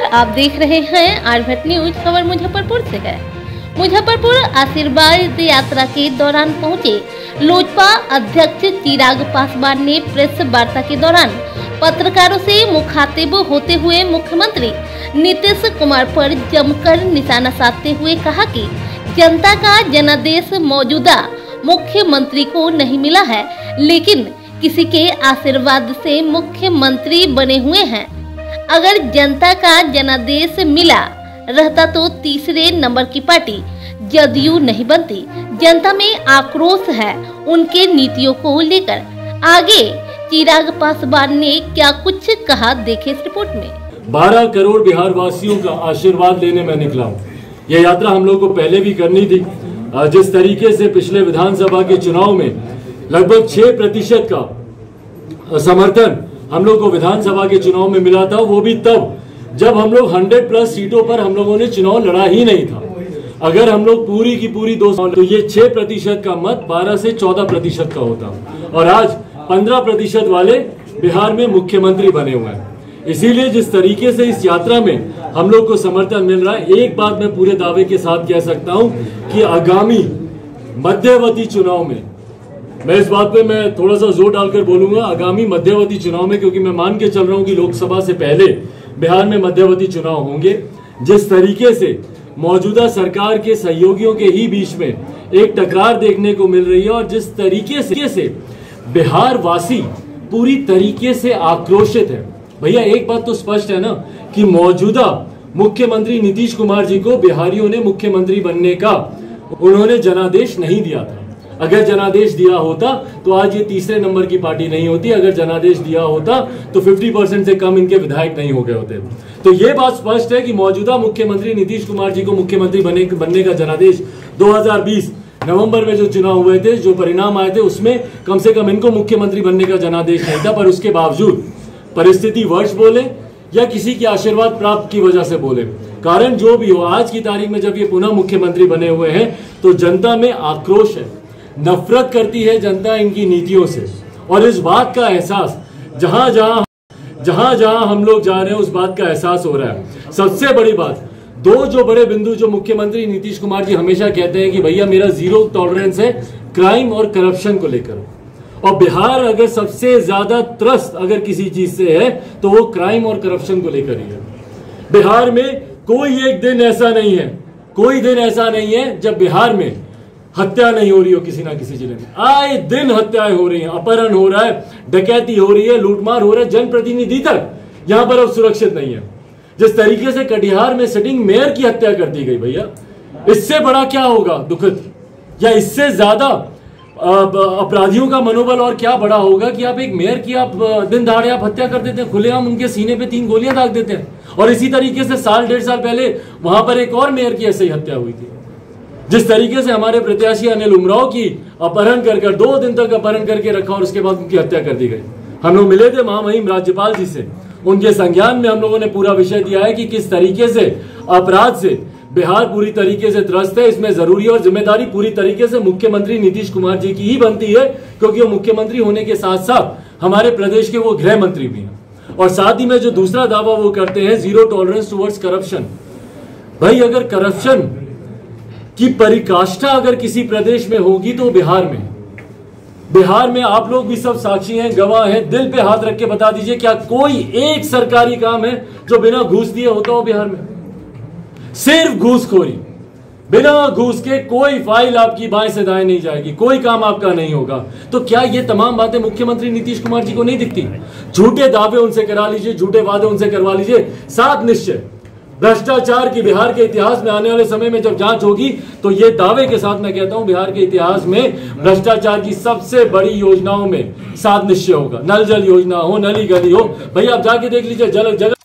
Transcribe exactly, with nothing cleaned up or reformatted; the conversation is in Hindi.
आप देख रहे हैं आरभट न्यूज। खबर मुजफ्फरपुर से है। मुजफ्फरपुर आशीर्वाद यात्रा के दौरान पहुंचे लोजपा अध्यक्ष चिराग पासवान ने प्रेस वार्ता के दौरान पत्रकारों से मुखातिब होते हुए मुख्यमंत्री नीतीश कुमार पर जमकर निशाना साधते हुए कहा कि जनता का जनादेश मौजूदा मुख्यमंत्री को नहीं मिला है, लेकिन किसी के आशीर्वाद से मुख्यमंत्री बने हुए हैं। अगर जनता का जनादेश मिला रहता तो तीसरे नंबर की पार्टी जदयू नहीं बनती। जनता में आक्रोश है उनके नीतियों को लेकर। आगे चिराग पासवान ने क्या कुछ कहा, देखे इस रिपोर्ट में। बारह करोड़ बिहार वासियों का आशीर्वाद लेने में निकला हूँ। यह यात्रा हम लोग को पहले भी करनी थी। जिस तरीके से पिछले विधानसभा के चुनाव में लगभग छह प्रतिशत का समर्थन हम लोग को विधानसभा के चुनाव में मिला था, वो भी तब जब हम लोग सौ प्लस सीटों पर हम लोगों ने चुनाव लड़ा ही नहीं था। अगर हम लोग पूरी की पूरी दो तो ये छह प्रतिशत का मत बारह से चौदह प्रतिशत का होता, और आज पंद्रह प्रतिशत वाले बिहार में मुख्यमंत्री बने हुए हैं। इसीलिए जिस तरीके से इस यात्रा में हम लोग को समर्थन मिल रहा है, एक बात मैं पूरे दावे के साथ कह सकता हूं कि आगामी मध्यवर्ती चुनाव में, मैं इस बात पे मैं थोड़ा सा जोर डालकर बोलूंगा, आगामी मध्यवर्ती चुनाव में, क्योंकि मैं मान के चल रहा हूं कि लोकसभा से पहले बिहार में मध्यवर्ती चुनाव होंगे। जिस तरीके से मौजूदा सरकार के सहयोगियों के ही बीच में एक टकरार देखने को मिल रही है, और जिस तरीके से, से बिहार वासी पूरी तरीके से आक्रोशित है। भैया एक बात तो स्पष्ट है ना कि मौजूदा मुख्यमंत्री नीतीश कुमार जी को बिहारियों ने मुख्यमंत्री बनने का उन्होंने जनादेश नहीं दिया था। अगर जनादेश दिया होता तो आज ये तीसरे नंबर की पार्टी नहीं होती। अगर जनादेश दिया होता तो पचास परसेंट से कम इनके विधायक नहीं हो गए होते। तो ये बात स्पष्ट है कि मौजूदा मुख्यमंत्री नीतीश कुमार जी को मुख्यमंत्री बने बनने का जनादेश दो हज़ार बीस नवंबर में जो चुनाव हुए थे, जो परिणाम आए थे, उसमें कम से कम इनको मुख्यमंत्री बनने का जनादेश नहीं था। पर उसके बावजूद परिस्थिति वर्ष बोले या किसी के आशीर्वाद प्राप्त की वजह से बोले, कारण जो भी हो, आज की तारीख में जब ये पुनः मुख्यमंत्री बने हुए हैं तो जनता में आक्रोश है, नफरत करती है जनता इनकी नीतियों से। और इस बात का एहसास जहां जहां जहां जहां हम लोग जा रहे हैं उस बात का एहसास हो रहा है। सबसे बड़ी बात, दो जो बड़े बिंदु जो मुख्यमंत्री नीतीश कुमार जी हमेशा कहते हैं कि भैया मेरा जीरो टॉलरेंस है क्राइम और करप्शन को लेकर, और बिहार अगर सबसे ज्यादा त्रस्त अगर किसी चीज से है तो वो क्राइम और करप्शन को लेकर ही है। बिहार में कोई एक दिन ऐसा नहीं है, कोई दिन ऐसा नहीं है जब बिहार में हत्या नहीं हो रही हो किसी ना किसी जिले में। आए दिन हत्याएं हो रही हैं, अपहरण हो रहा है, डकैती हो रही है, लूटमार हो रहा है। जनप्रतिनिधि तक यहां पर अब सुरक्षित नहीं है। जिस तरीके से कटिहार में सिटिंग मेयर की हत्या कर दी गई, भैया इससे बड़ा क्या होगा दुखद, या इससे ज्यादा अपराधियों का मनोबल और क्या बड़ा होगा कि आप एक मेयर की आप दिन दहाड़े आप हत्या कर देते हैं, खुलेआम उनके सीने पे तीन गोलियां दाग देते हैं। और इसी तरीके से साल डेढ़ साल पहले वहां पर एक और मेयर की ऐसे ही हत्या हुई थी। जिस तरीके से हमारे प्रत्याशी अनिल उमराव की अपहरण कर कर दो दिन तक अपहरण करके रखा और उसके बाद उनकी हत्या कर दी गई। हम लोग मिले थे महामहिम राज्यपाल जी से, उनके संज्ञान में हम लोगों ने पूरा विषय दिया है कि किस तरीके से अपराध से बिहार पूरी तरीके से त्रस्त है। इसमें जरूरी और जिम्मेदारी पूरी तरीके से मुख्यमंत्री नीतीश कुमार जी की ही बनती है, क्योंकि वो मुख्यमंत्री होने के साथ साथ हमारे प्रदेश के वो गृह मंत्री भी हैं। और साथ ही में जो दूसरा दावा वो करते हैं जीरो टॉलरेंस टुवर्ड्स करप्शन। भाई अगर करप्शन की परिकाष्ठा अगर किसी प्रदेश में होगी तो बिहार में बिहार में आप लोग भी सब साक्षी हैं, गवाह हैं। दिल पे हाथ रख के बता दीजिए, क्या कोई एक सरकारी काम है जो बिना घूस दिए होता हो बिहार में? सिर्फ घूसखोरी, बिना घूस के कोई फाइल आपकी बाएं से दाएं नहीं जाएगी, कोई काम आपका नहीं होगा। तो क्या ये तमाम बातें मुख्यमंत्री नीतीश कुमार जी को नहीं दिखती? झूठे दावे उनसे करा लीजिए, झूठे वादे उनसे करवा लीजिए। सात निश्चय भ्रष्टाचार की बिहार के इतिहास में आने वाले समय में जब जांच होगी तो ये दावे के साथ मैं कहता हूं बिहार के इतिहास में भ्रष्टाचार की सबसे बड़ी योजनाओं में सात निश्चय होगा। नल जल योजना हो, नली गली हो, भैया आप जाके देख लीजिए, जल जगह